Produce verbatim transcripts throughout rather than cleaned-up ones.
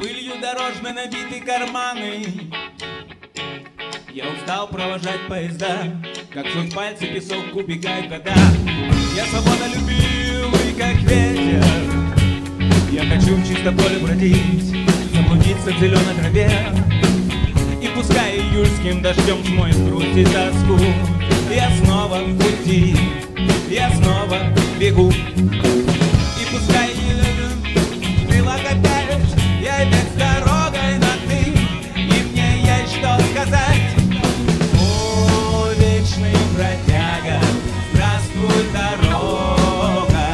Пылью дорожной набиты карманы. Я устал провожать поезда, как суть пальцы, песок, убегают года. Я свободолюбивый, как ветер. Я хочу в чисто поле бродить, заблудиться в зеленой траве. И пускай июльским дождем смоет грусть и тоску, я снова в пути, я снова бегу. И пускай крылок опять, я опять с дорогой на ты, и мне есть что сказать. О, вечный бродяга, здравствуй, дорога.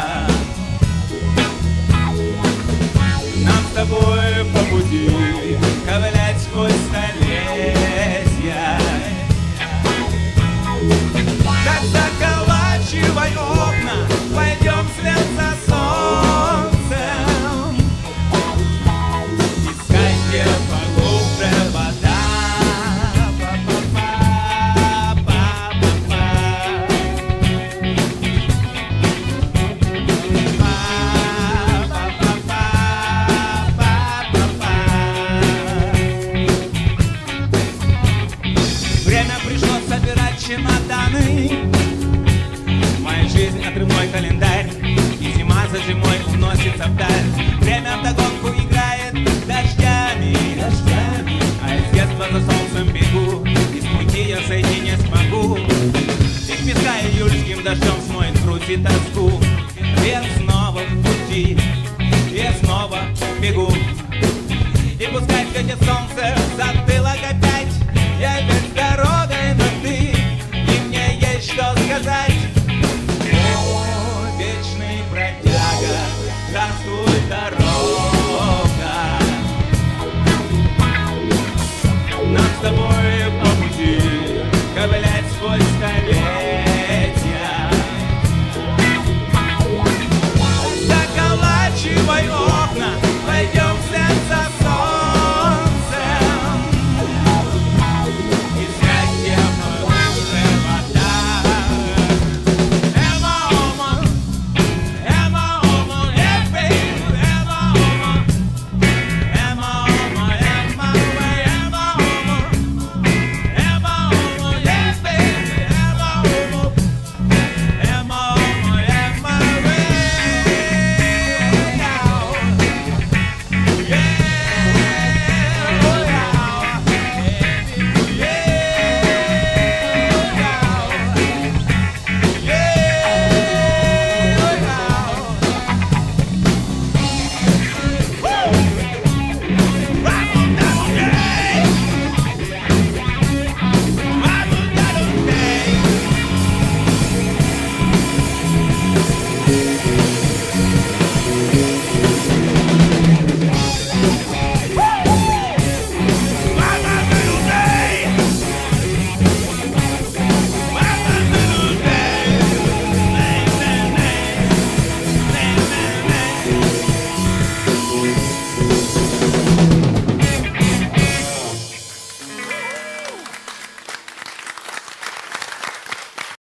Нам с тобой по пути ковылять сквозь столетия. Как заколачивай окна, пойдем вслед за солнцем, искать, где поглубже вода. Время пришло собирать чемоданы. Моя жизнь отрывной календарь, и зима за зимой уносится вдаль. Время вдогонку играет дождями, дождями, а из детства за солнцем бегу, и с пути я сойти не смогу. И песка июльским дождем смоет грусть и тоску. Я снова в пути, я снова бегу. И пускай светит солнце